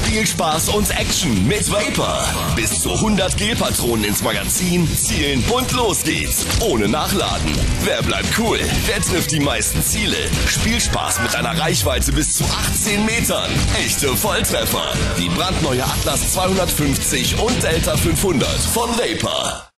Spielspaß und Action mit Vapor. Bis zu 100 Gelpatronen ins Magazin, zielen und los geht's. Ohne Nachladen. Wer bleibt cool? Wer trifft die meisten Ziele? Spielspaß mit einer Reichweite bis zu 18 Metern. Echte Volltreffer. Die brandneue Atlas 250 und Delta 500 von Vapor.